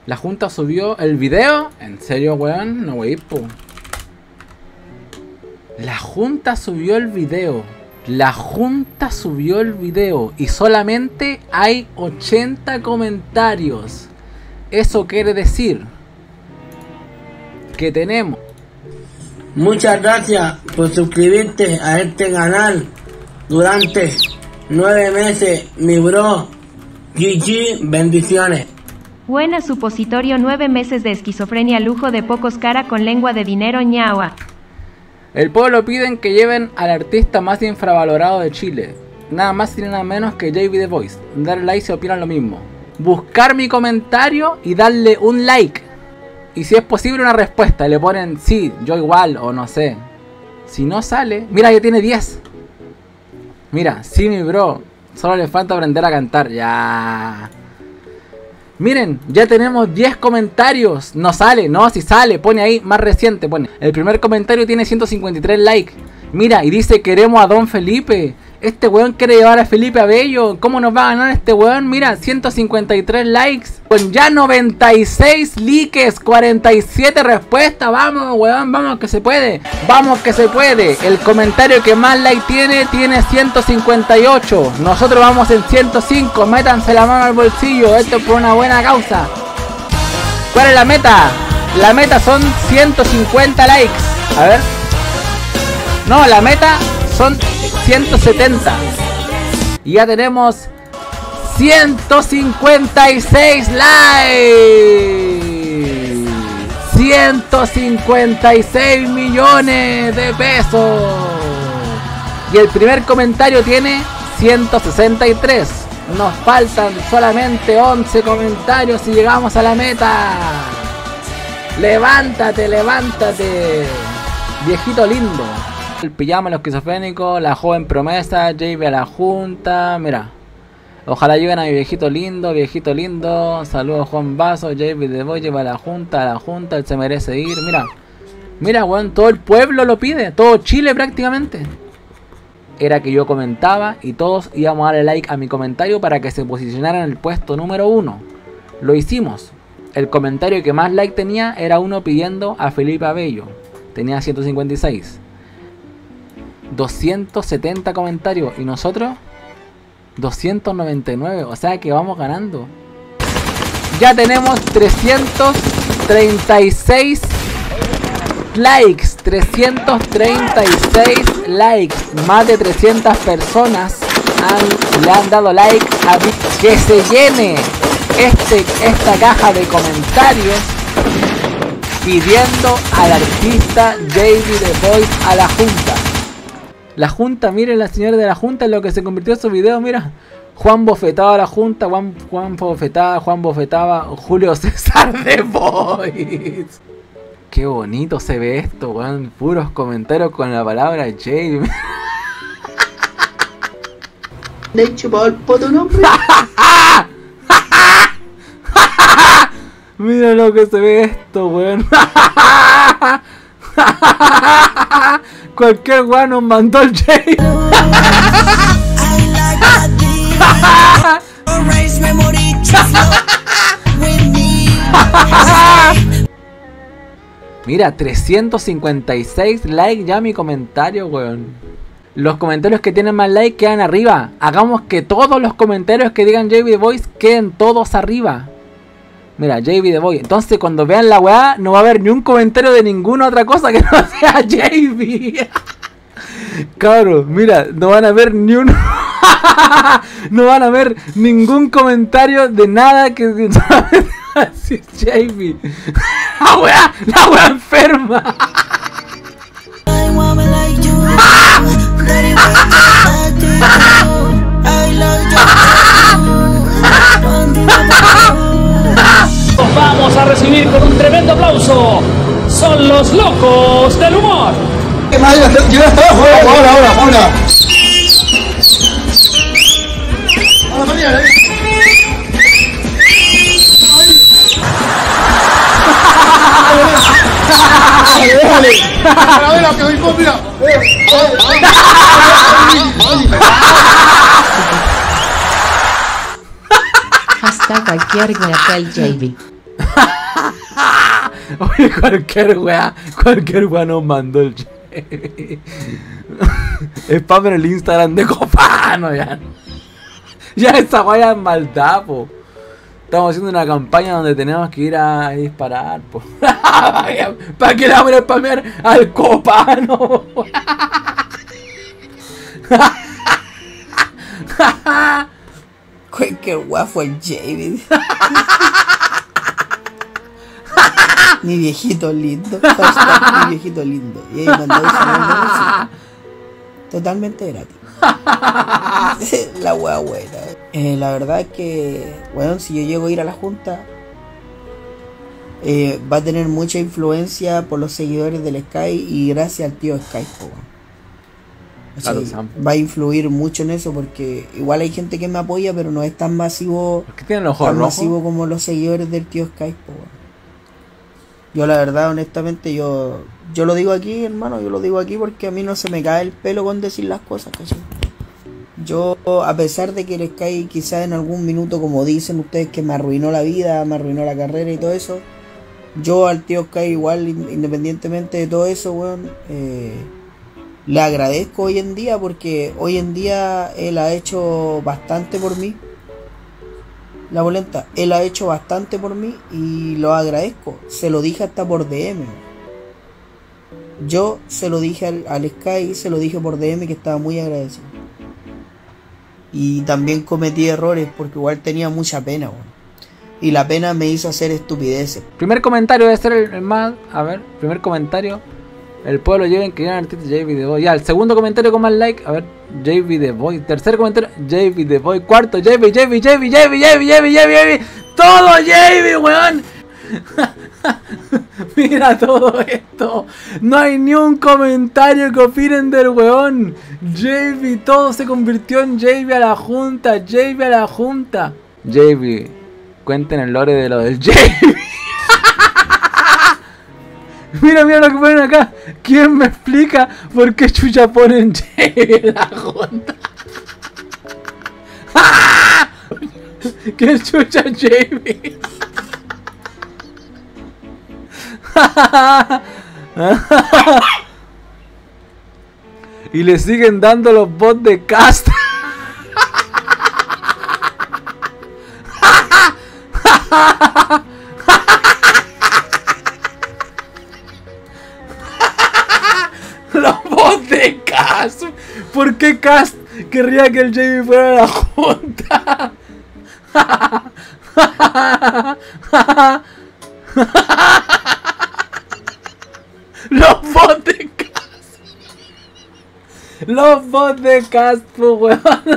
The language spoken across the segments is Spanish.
La Junta subió el video. ¿En serio, weón? No, wey, po. La Junta subió el video. La Junta subió el video. Y solamente hay 80 comentarios. Eso quiere decir que tenemos. Muchas gracias por suscribirte a este canal durante 9 meses, mi bro. GG, bendiciones. Buena supositorio, 9 meses de esquizofrenia, lujo de pocos, cara con lengua de dinero, ñaua. El pueblo piden que lleven al artista más infravalorado de Chile. Nada más y nada menos que JB The Voice. Darle like si opinan lo mismo. Buscar mi comentario y darle un like. Y si es posible una respuesta. Le ponen sí, yo igual o no sé. Si no sale... Mira, ya tiene 10. Mira, sí mi bro. Solo le falta aprender a cantar. Ya... Miren, ya tenemos 10 comentarios. No sale, no, si sale, pone ahí, más reciente, pone. El primer comentario tiene 153 likes. Mira, y dice, queremos a Don Felipe. Este weón quiere llevar a Felipe Abello. ¿Cómo nos va a ganar este weón? Mira, 153 likes. Con ya 96 likes, 47 respuestas. Vamos, weón, vamos que se puede. Vamos que se puede. El comentario que más like tiene 158. Nosotros vamos en 105. Métanse la mano al bolsillo. Esto es por una buena causa. ¿Cuál es la meta? La meta son 150 likes. A ver. No, la meta son 170. Y ya tenemos 156 likes. 156 millones de pesos. Y el primer comentario tiene 163. Nos faltan solamente 11 comentarios y llegamos a la meta. Levántate, levántate, viejito lindo. El pijama, los esquizofrénicos, la joven promesa, JB a la Junta, mira. Ojalá lleguen a mi viejito lindo. Saludos Juan Vaso, JB The Voice, lleva a la Junta, él se merece ir, mira. Mira, weón, todo el pueblo lo pide, todo Chile prácticamente. Era que yo comentaba y todos íbamos a darle like a mi comentario para que se posicionara en el puesto número 1. Lo hicimos. El comentario que más like tenía era uno pidiendo a Felipe Abello. Tenía 156. 270 comentarios y nosotros 299, o sea que vamos ganando. Ya tenemos 336 likes, 336 likes, más de 300 personas le han dado like a que se llene esta caja de comentarios pidiendo al artista JB The Voice a la Junta. La Junta, miren la señora de la Junta en lo que se convirtió en su video, mira. Juan bofetaba a la Junta, Juan bofetaba Julio César The Voice. Qué bonito se ve esto, weón. Puros comentarios con la palabra J. ¿Le chupado el poto nombre? Mira lo que se ve esto, weón. Cualquier weón nos mandó el J. Mira, 356 likes ya mi comentario, weón. Los comentarios que tienen más likes quedan arriba. Hagamos que todos los comentarios que digan JB The Voice queden todos arriba. Mira, JB The Voice. Entonces cuando vean la weá no va a haber ni un comentario de ninguna otra cosa que no sea JB. Cabros, mira, no van a ver ni un... no van a ver ningún comentario de nada que... Así es JB. La weá enferma. Vamos a recibir con un tremendo aplauso. Son los locos del humor. Ahora. Mira. Hasta cualquier Guacal JB. Oye, cualquier weá nos mandó el spam en el Instagram de Copano, ya. Ya esa weá es maldad, po. Estamos haciendo una campaña donde tenemos que ir a disparar, po. ¿Para qué le vamos a spamear al Copano? Cualquier weá fue el Javid. Mi viejito lindo. Mi viejito lindo. Y ahí mandó un saludo de Rosy. Totalmente gratis. La weá buena. La verdad es que, bueno, si yo llego a ir a la junta, va a tener mucha influencia por los seguidores del Sky y gracias al tío Sky, o sea, va a influir mucho en eso porque igual hay gente que me apoya, pero no es tan masivo, masivo como los seguidores del tío Sky. Yo la verdad, honestamente, yo lo digo aquí, hermano, yo lo digo aquí porque a mí no se me cae el pelo con decir las cosas, ¿cachai? Yo, a pesar de que el Sky quizás en algún minuto, como dicen ustedes, que me arruinó la vida, me arruinó la carrera y todo eso, yo al tío Sky igual, independientemente de todo eso, weón, le agradezco hoy en día porque hoy en día él ha hecho bastante por mí. La bolenta, él ha hecho bastante por mí y lo agradezco. Se lo dije hasta por DM. Yo se lo dije al Sky, se lo dije por DM que estaba muy agradecido. Y también cometí errores porque igual tenía mucha pena, bueno. Y la pena me hizo hacer estupideces. Primer comentario debe ser el más... A ver, primer comentario. El pueblo lleven que gran artista JB The Boy. Ya, el segundo comentario con más like. A ver, JB The Boy. Tercer comentario, JB The Boy. Cuarto, JB. Todo JB, weón. Mira todo esto. No hay ni un comentario que opinen del weón. JB, todo se convirtió en JB a la junta. JB a la junta. JB, cuenten el lore de lo del JB. Mira lo que ponen acá. ¿Quién me explica por qué chucha ponen JB en la junta? ¿Quién chucha JB? Y le siguen dando los bots de cast. Los bots de cast. ¿Por qué cast querría que el JB fuera a la junta? Los bots de cast. Los bots de cast, pues, weón.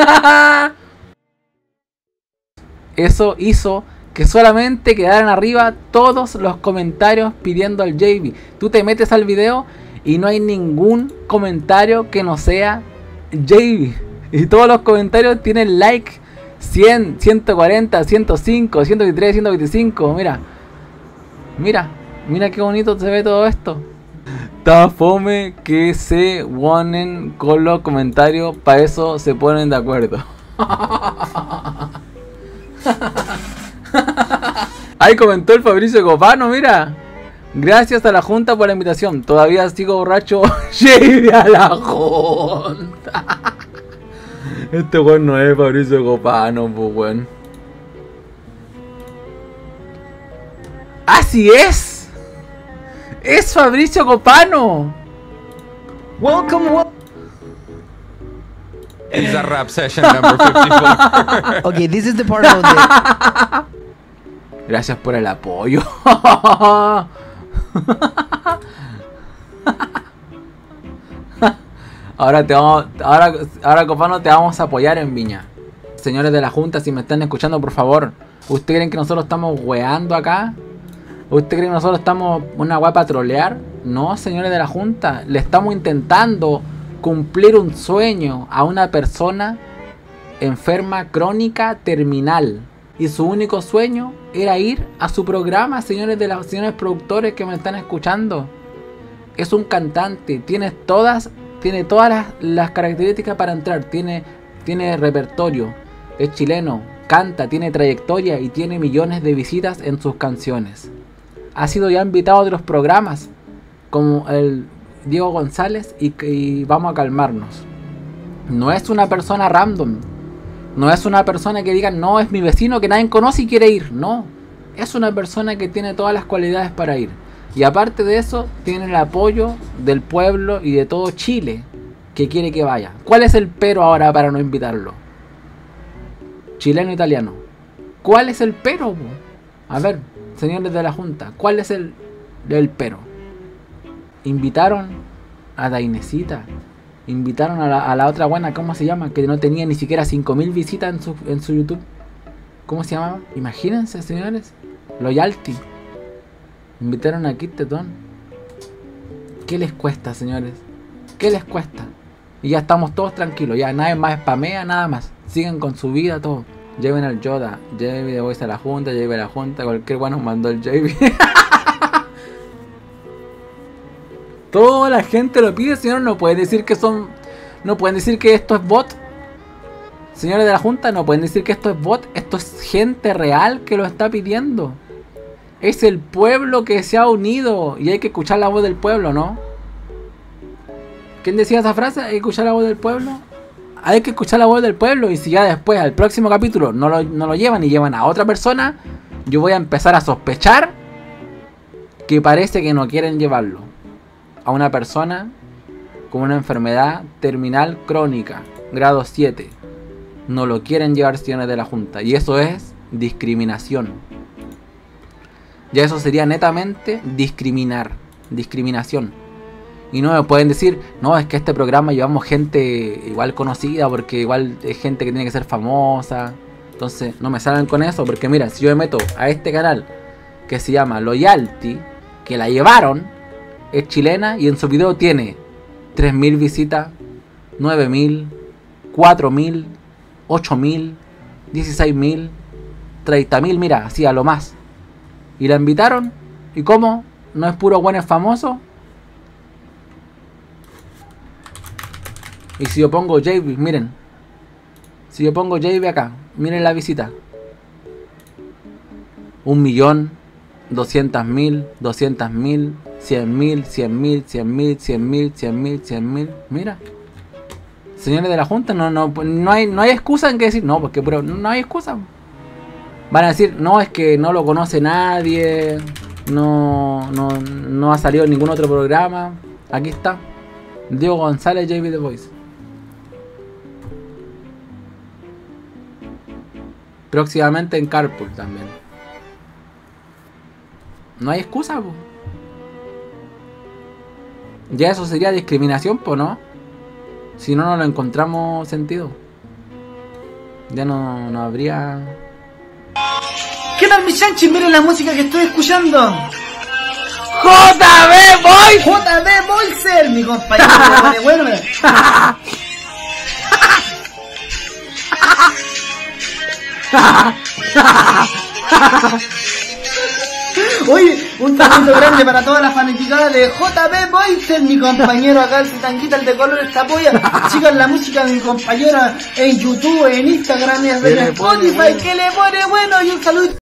Eso hizo que solamente quedaran arriba todos los comentarios pidiendo al JB. Tú te metes al video y no hay ningún comentario que no sea JB. Y todos los comentarios tienen like 100, 140, 105, 123, 125. Mira qué bonito se ve todo esto. Está fome que se unen con los comentarios. Para eso se ponen de acuerdo. Ahí comentó el Fabricio Copano, mira. Gracias a la junta por la invitación. Todavía sigo borracho. Llegué a la junta. Este weón no es Fabricio Copano, pues weón. ¡Así es! ¡Es Fabricio Copano! Welcome. Is that rap session number 54? Okay, this is the part of the... Gracias por el apoyo. Ahora Copano, te vamos a apoyar en Viña. Señores de la junta, si me están escuchando, por favor, ¿ustedes creen que nosotros estamos weando acá? ¿Ustedes creen que nosotros estamos una weá para trolear? No, señores de la junta, le estamos intentando cumplir un sueño a una persona enferma crónica terminal. Y su único sueño era ir a su programa, señores productores que me están escuchando. Es un cantante, tiene todas las características para entrar, tiene repertorio, es chileno, canta, tiene trayectoria y tiene millones de visitas en sus canciones. Ha sido ya invitado a otros programas como el Diego González y vamos a calmarnos. No es una persona random. No es una persona que digan, no, es mi vecino que nadie conoce y quiere ir. No, es una persona que tiene todas las cualidades para ir. Y aparte de eso, tiene el apoyo del pueblo y de todo Chile que quiere que vaya. ¿Cuál es el pero ahora para no invitarlo? Chileno italiano. ¿Cuál es el pero? A ver, señores de la Junta, ¿cuál es el pero? Invitaron a Dainesita. Invitaron a la otra buena, ¿cómo se llama? Que no tenía ni siquiera 5000 visitas en su YouTube. ¿Cómo se llamaba? Imagínense, señores. Loyalty. Invitaron a Kit Tetón. ¿Qué les cuesta, señores? ¿Qué les cuesta? Y ya estamos todos tranquilos. Ya nadie más spamea, nada más. Siguen con su vida, todo. Lleven al Yoda. JB de Voice a la Junta. JB a la Junta. Cualquier bueno mandó el JB. Toda la gente lo pide, señor. No pueden decir que son... No pueden decir que esto es bot. Señores de la Junta, no pueden decir que esto es bot. Esto es gente real que lo está pidiendo. Es el pueblo que se ha unido. Y hay que escuchar la voz del pueblo, ¿no? ¿Quién decía esa frase? Hay que escuchar la voz del pueblo. Hay que escuchar la voz del pueblo. Y si ya después, al próximo capítulo, no lo llevan y llevan a otra persona, yo voy a empezar a sospechar que parece que no quieren llevarlo a una persona con una enfermedad terminal crónica, grado 7. No lo quieren llevar, señores de la Junta. Y eso es discriminación. Ya eso sería netamente discriminación. Y no me pueden decir, no, es que este programa llevamos gente igual conocida, porque igual es gente que tiene que ser famosa. Entonces no me salgan con eso, porque mira, si yo me meto a este canal que se llama Loyalty, que la llevaron, es chilena y en su video tiene 3000 visitas, 9000, 4000, 8000, 16000, 30000, mira, así a lo más. Y la invitaron, ¿y cómo? ¿No es puro bueno famoso? Y si yo pongo JB, miren. Si yo pongo JB acá, miren la visita. 1.200.000, 200.000, 200.000, 100.000, 100.000, 100.000, 100.000, 100.000, 100.000. Mira. Señores de la Junta, no hay excusa en que decir, no, porque pero no hay excusa. Van a decir, no, es que no lo conoce nadie, no ha salido en ningún otro programa. Aquí está. Diego González, JB The Voice. Próximamente en Carpool también. No hay excusa, po. Ya eso sería discriminación, po, ¿no? Si no lo encontramos sentido. Ya no habría... ¿Qué tal, mis chanchis? Miren la música que estoy escuchando. JB Voice. JB Voicer, mi compañero. Bueno, Oye, un saludo grande para toda la fanaticada de JB Voicer, mi compañero acá, el Tanguita, el de Colores, te apoya. Sigan la música de mi compañero en YouTube, en Instagram, en Spotify, que le pone bueno, y un saludo.